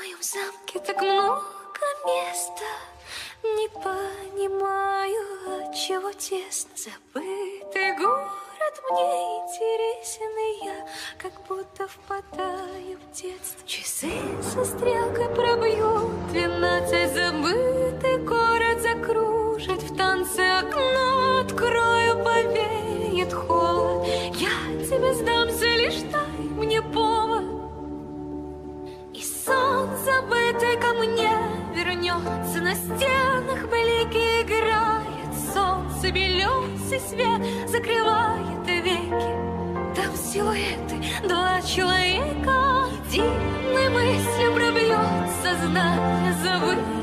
моем замке так много места. Не понимаю, отчего тесно. Забытый город мне интересен, и я как будто впадаю в детство. Часы со стрелкой пробьют 12, забытый город закружит в танце. Окно открою, повеет холод. Я тебе сдамся, лишь дай мне повод. И сон забытый ко мне вернется. На стенах блики играет солнце, белесый свет закрывает веки. Там силуэты, два человека. Единой мыслью пробьет сознание, забыть